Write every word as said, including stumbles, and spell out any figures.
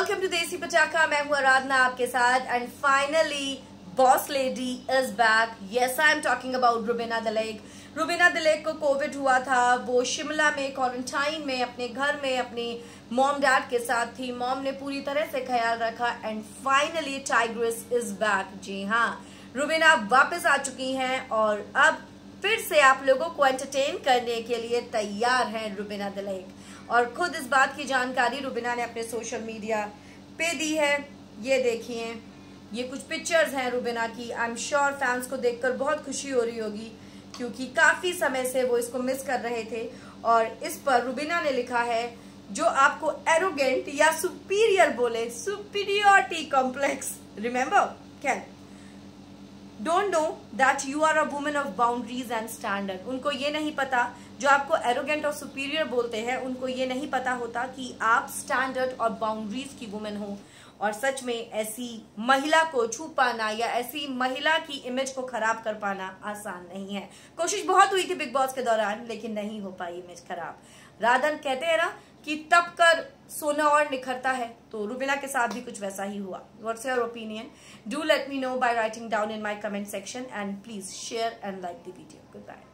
Welcome to देसी पटाखा। मैं हूँ आराधना आपके साथ and finally boss lady is back. Yes, I am talking about Rubina Dilaik. Rubina Dilaik को कोविड हुआ था। वो शिमला में क्वारंटाइन में अपने घर में अपनी मॉम डैड के साथ थी। मॉम ने पूरी तरह से ख्याल रखा and finally tigress is back. जी हाँ, रुबीना वापस आ चुकी हैं और अब फिर से आप लोगों को एंटरटेन करने के लिए तैयार हैं रुबीना दिलाइक। और खुद इस बात की जानकारी रुबीना ने अपने सोशल मीडिया पे दी है। ये देखिए, ये कुछ पिक्चर्स हैं रुबीना की। आई एम श्योर फैंस को देखकर बहुत खुशी हो रही होगी क्योंकि काफी समय से वो इसको मिस कर रहे थे। और इस पर रुबीना ने लिखा है, जो आपको एरोगेंट या सुपीरियर बोले, superiority complex, remember can don't know that you are a woman of boundaries and standard. उनको ये नहीं पता, जो आपको एरोगेंट और सुपीरियर बोलते हैं, उनको ये नहीं पता होता कि आप स्टैंडर्ड और बाउंड्रीज की वुमन हो। और सच में ऐसी महिला को छू पाना या ऐसी महिला की इमेज को खराब कर पाना आसान नहीं है। कोशिश बहुत हुई थी बिग बॉस के दौरान, लेकिन नहीं हो पाई इमेज खराब। राधन कहते हैं ना कि तप कर सोना और निखरता है, तो रुबीना के साथ भी कुछ वैसा ही हुआ। What's your opinion? Do let me know by writing down in my comment section and please share and like the video. Good bye.